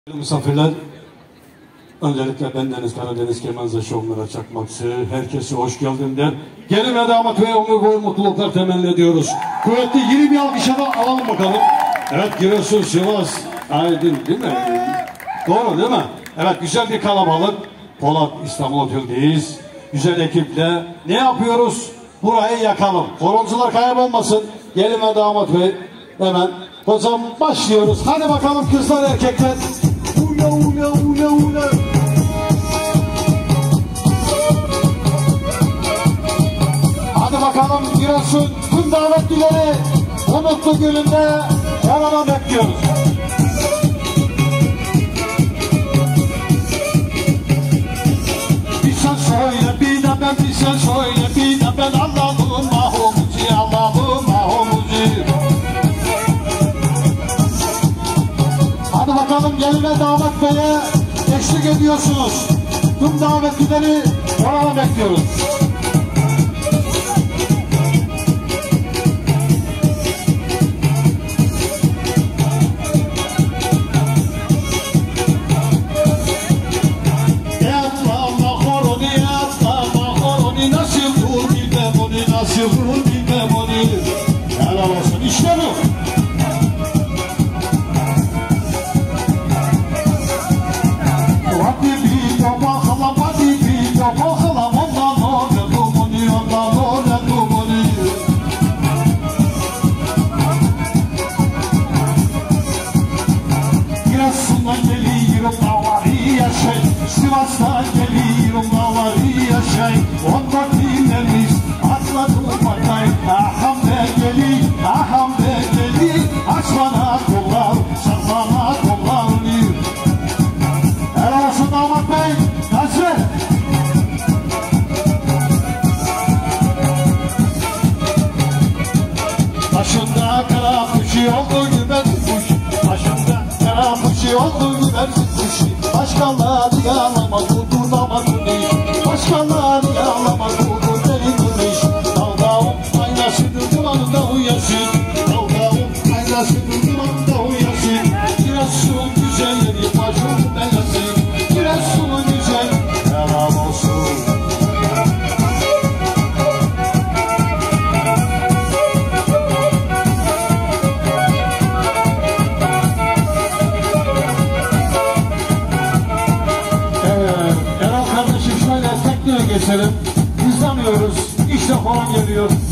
Misafirler, öncelikle bendeniz Karadeniz Kemenze Şovlara Çakmakçı, herkese hoş geldin der. Gelin ve damat ve ömür boyu mutluluklar temenni ediyoruz. Kuvvetli yeni bir alkışa da alalım bakalım. Evet, Giresun, Sivas, Aydın değil mi? Doğru değil mi? Evet, güzel bir kalabalık. Polat İstanbul Otel'deyiz. Güzel ekiple ne yapıyoruz? Burayı yakalım. Horoncular kaybolmasın. Gelin ve damat bey, hemen hocam başlıyoruz. Hadi bakalım kızlar erkekler. Ula ula ula ula. Hadi bakalım Giresun tüm davetlileri bu mutlu gününde yanına bekliyoruz. Bir sen söyle bir de ben, bir sen söyle bir de ben, Allah'ım mahumuzi, Allah'ım mahumuzi. Hadi bakalım gelin ve damat beye eşlik ediyorsunuz. Tüm davetlileri oraya bekliyoruz. Nasıl vurur bilmem onu. Helal olsun, işte bu. Hadi bir bakalım, hadi bir bakalım, ondan oraya dumuni, ondan oraya dumuni. Giresun'dan geliyorum davari yaşay, Sivas'tan geliyorum davari yaşay. Ondan dinleriz atladım bakay, aham be geli, aham be geli. Aç bana kollar, sen bana kollarını. Helal olsun damat bey, Nazır. Başında kara kuşu oldu güvercin kuşu, başında kara kuşu oldu güvercin kuşu. Başkaları yalamaz, budur damatın iş, başkaları yalamaz, budur deli kız iş. Dağdağım aynasıdır dumanında uyasın, dağdağım aynasıdır dumanında uyasın. Giresun güzelleri bacım bellasın, Giresun'un güzel helal olsun. Erol kardeşim şöyle tekneye geçelim. Hızlanıyoruz. İşte horon geliyor.